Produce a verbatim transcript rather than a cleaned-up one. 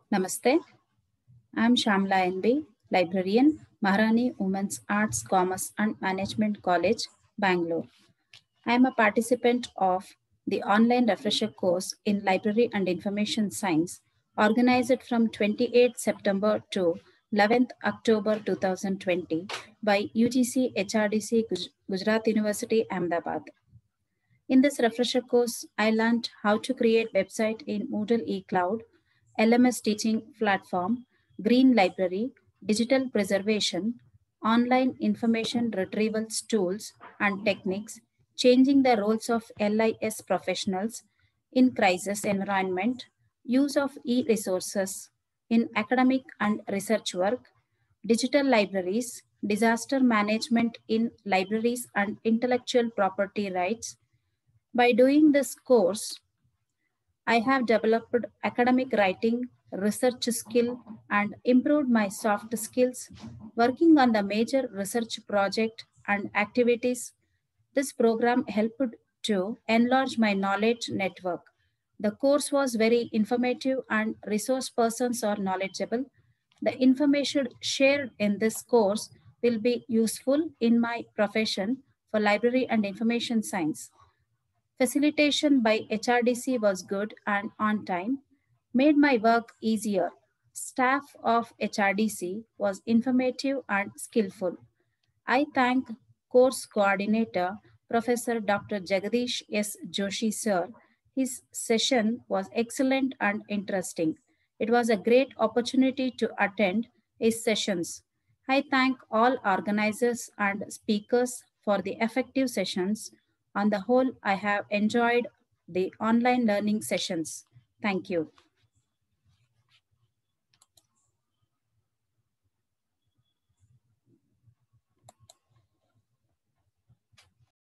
Namaste. I am Shamla N B, librarian, Maharani Women's Arts, Commerce and Management College, Bangalore. I am a participant of the online refresher course in Library and Information Science, organized from twenty-eighth September to eleventh October two thousand twenty by U G C H R D C Gujarat University, Ahmedabad. In this refresher course, I learned how to create website in Moodle eCloud, L M S teaching platform, Green Library, digital preservation, online information retrieval tools and techniques, changing the roles of L I S professionals in crisis environment, use of e-resources in academic and research work, digital libraries, disaster management in libraries and intellectual property rights. By doing this course, I have developed academic writing, research skill, and improved my soft skills working on the major research project and activities. This program helped to enlarge my knowledge network. The course was very informative and resource persons are knowledgeable. The information shared in this course will be useful in my profession for library and information science. Facilitation by H R D C was good and on time, made my work easier. Staff of H R D C was informative and skillful. I thank course coordinator, Professor Doctor Jagadish S. Joshi sir. His session was excellent and interesting. It was a great opportunity to attend his sessions. I thank all organizers and speakers for the effective sessions. On the whole, I have enjoyed the online learning sessions. Thank you.